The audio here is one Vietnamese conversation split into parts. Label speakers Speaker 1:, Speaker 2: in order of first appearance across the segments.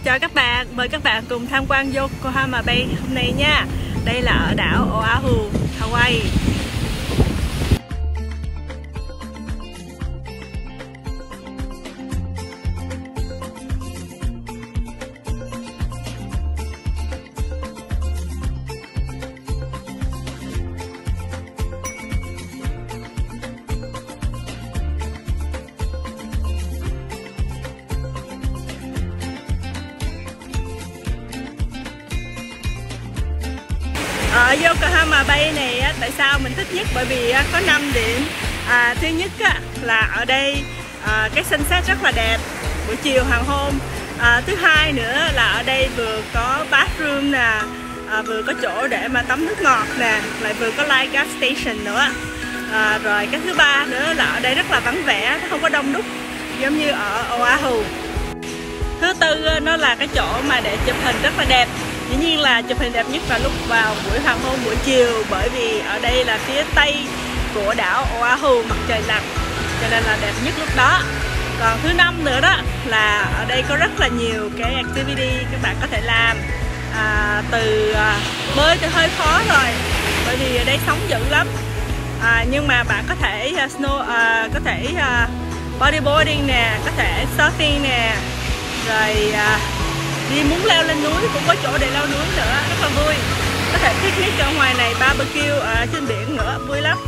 Speaker 1: Chào các bạn, mời các bạn cùng tham quan Yokohama Bay hôm nay nha. Đây là ở đảo Oahu, Hawaii. Ở Yokohama Bay này tại sao mình thích nhất? Bởi vì có 5 điểm. Thứ nhất là ở đây cái sunset rất là đẹp buổi chiều hoàng hôn. Thứ hai nữa là ở đây vừa có bathroom nè, vừa có chỗ để mà tắm nước ngọt nè, lại vừa có light gas station nữa. Rồi cái thứ ba nữa là ở đây rất là vắng vẻ, nó không có đông đúc giống như ở Oahu. Thứ tư nó là cái chỗ mà để chụp hình rất là đẹp. Dĩ nhiên là chụp hình đẹp nhất là lúc vào buổi hoàng hôn buổi chiều, bởi vì ở đây là phía tây của đảo Oahu, mặt trời lặn, cho nên là đẹp nhất lúc đó. Còn thứ năm nữa đó là ở đây có rất là nhiều cái activity các bạn có thể làm. Từ bơi thì hơi khó rồi, bởi vì ở đây sóng dữ lắm. Nhưng mà bạn có thể bodyboarding nè, có thể surfing nè, rồi đi muốn leo lên núi cũng có chỗ để leo núi nữa, rất là vui. Có thể picnic ở ngoài này, barbecue ở trên biển nữa, vui lắm.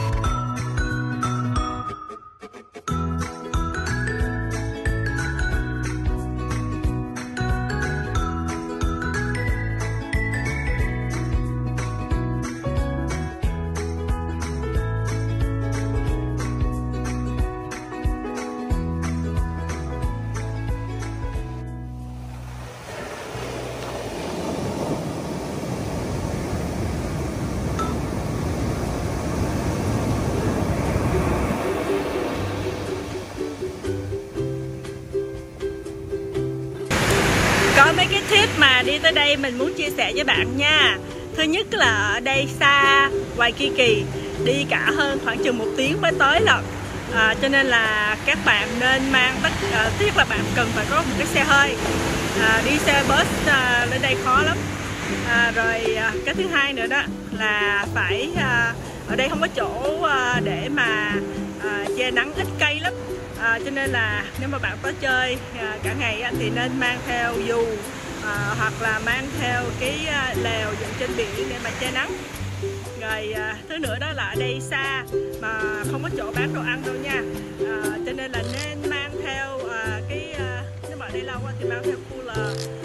Speaker 1: Có mấy cái tip mà đi tới đây mình muốn chia sẻ với bạn nha. Thứ nhất là ở đây xa Waikiki, đi cả hơn khoảng chừng 1 tiếng mới tới lận. Cho nên là các bạn nên mang thứ nhất là bạn cần phải có một cái xe hơi. Đi xe bus lên đây khó lắm. Rồi cái thứ hai nữa đó là phải ở đây không có chỗ để mà che nắng, ít cây lắm. Cho nên là nếu mà bạn có chơi cả ngày thì nên mang theo dù hoặc là mang theo cái lèo dựng trên biển để mà che nắng. Rồi thứ nữa đó là ở đây xa mà không có chỗ bán đồ ăn đâu nha. Cho nên là nên mang theo nếu mà ở đây lâu thì mang theo cooler